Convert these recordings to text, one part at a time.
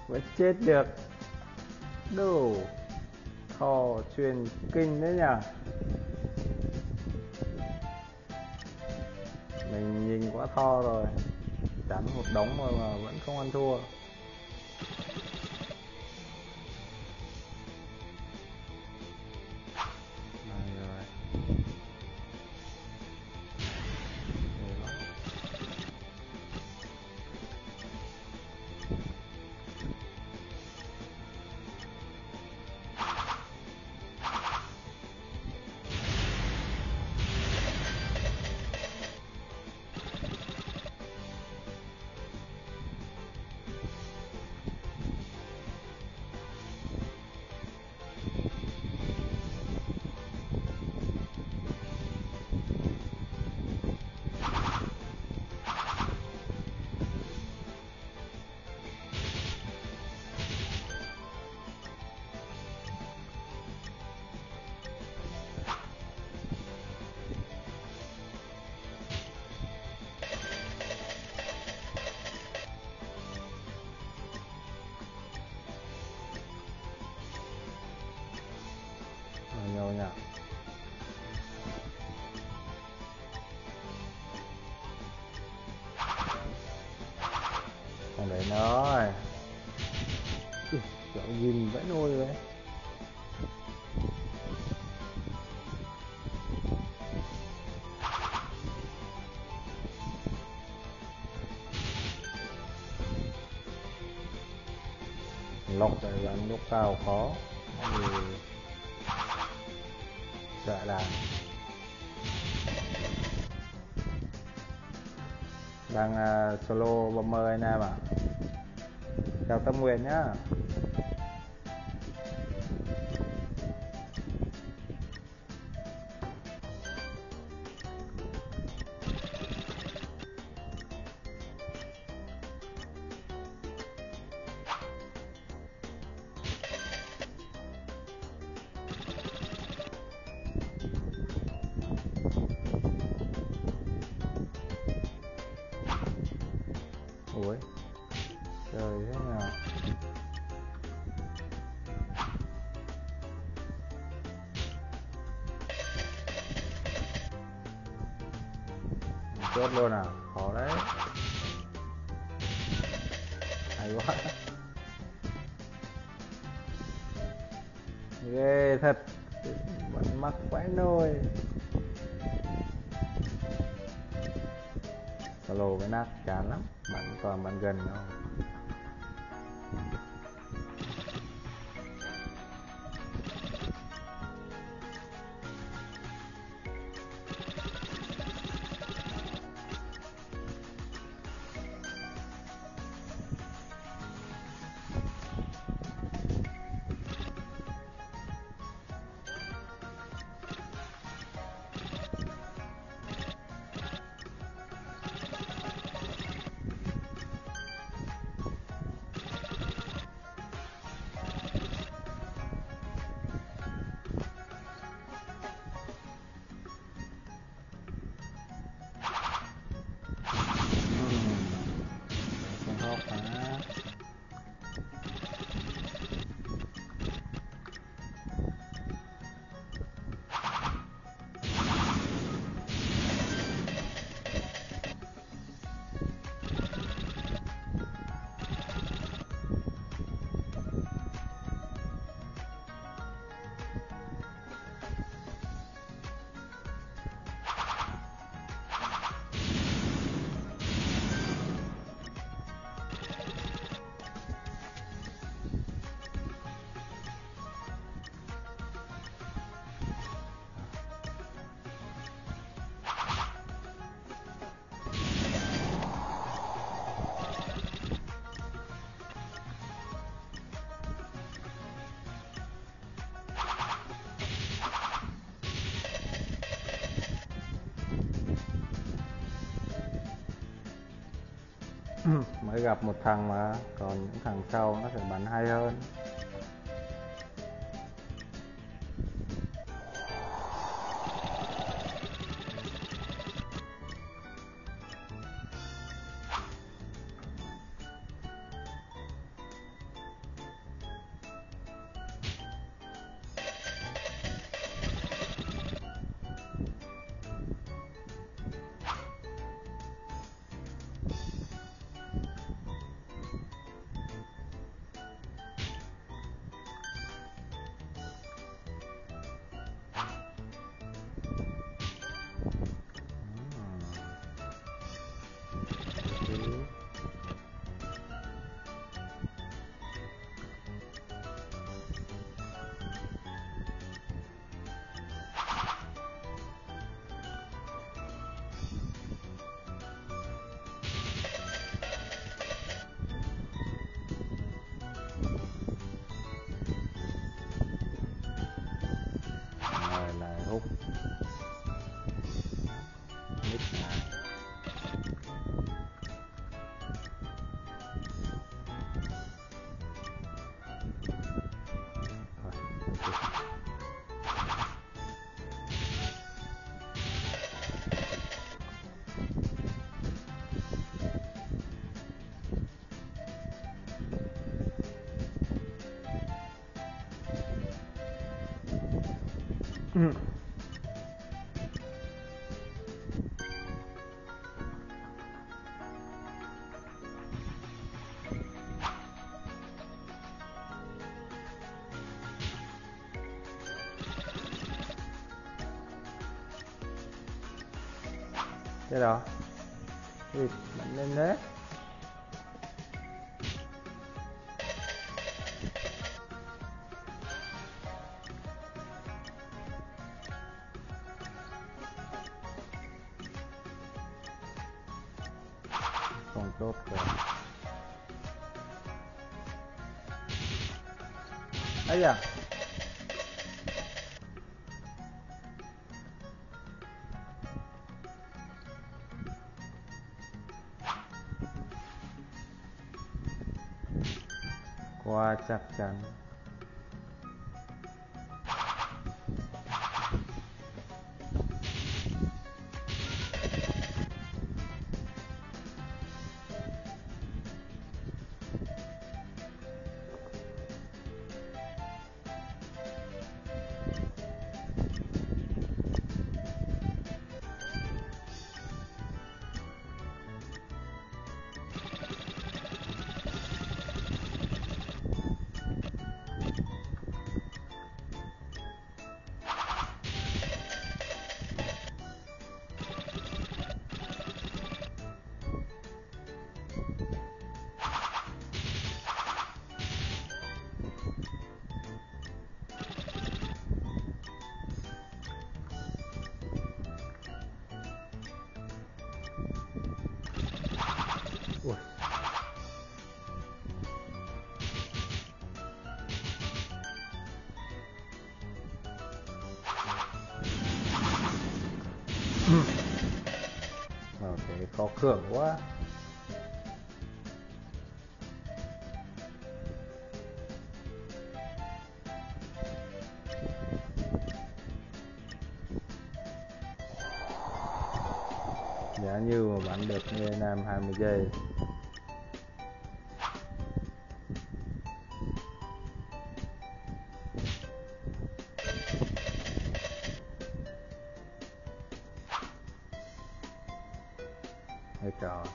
Mới chết được. Đồ thò truyền kinh đấy nhỉ. Mình nhìn quá thò rồi. Chắn một đống mà vẫn không ăn thua. Nhiều nhỉ. Còn đấy nó rồi. Kiểu nhìn vẫn nôi đấy. Lọc rồi bắn lúc cao khó thì sợ là đang solo bomber anh em ạ. Chào Tâm Nguyện nhá. Ủa trời thế nào. Chết luôn à, khó đấy. Hay quá. Ghê thật. Vẫn mắc quái nôi. Solo với nát chán lắm. Bạn còn bạn gần không? Mới gặp một thằng mà, còn những thằng sau nó sẽ bắn hay hơn. Thế đó. Ui, mạnh lên thế. Không tốt rồi. Ấy da. Quá chắc chắn. Ui. Thế khó khưởng quá. Giá như mà bắn được như Nam 20 giây. Hay trời.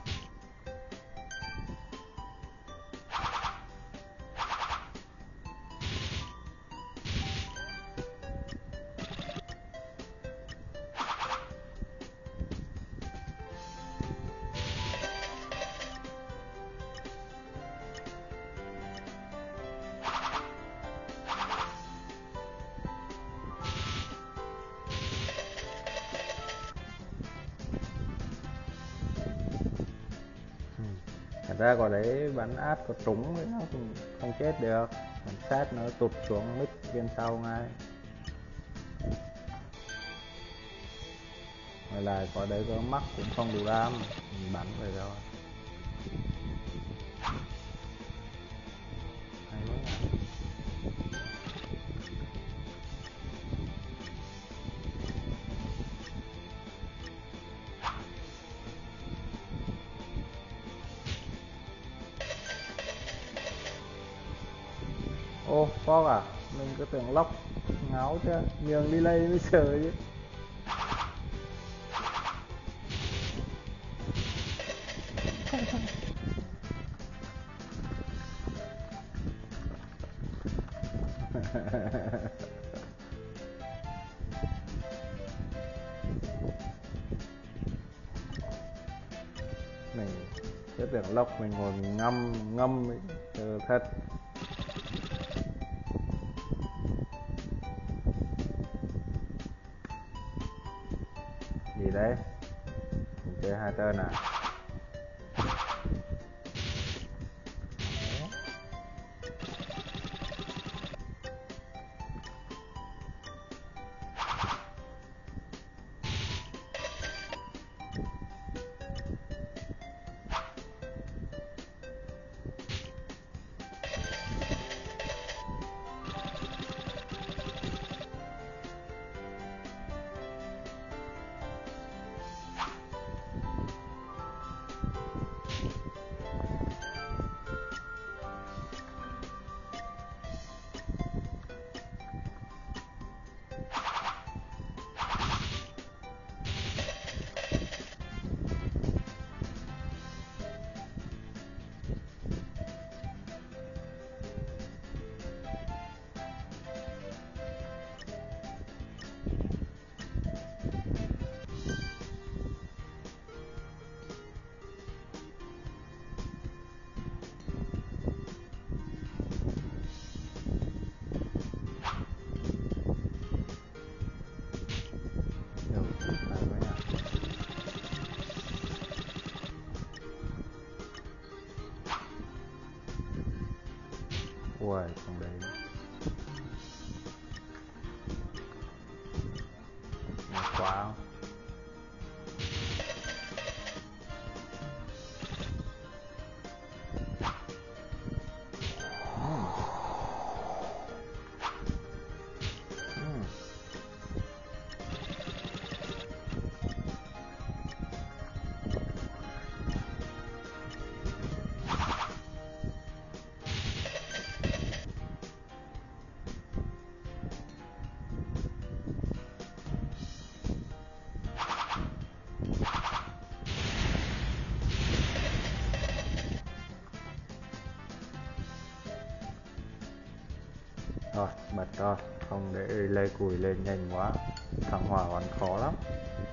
Thật ra quả đấy bắn át có trúng nó cũng không chết được, bắn sát nó tụt xuống mít bên sau ngay. Ngoài lại quả đấy có mắc cũng không đủ đam, mình bắn về rồi. Ô, Fox à? Mình cứ tưởng lóc ngáo chứ, nhường đi lây mới sợ chứ. Mình cứ tưởng lóc mình ngồi mình ngâm ấy, sợ thật. Gì đấy? Mình chơi 2 turn à? Ui, không đến. Mệt quá không? Rồi, bật rồi, không để relay cùi lên nhanh quá, thằng hỏa còn khó lắm.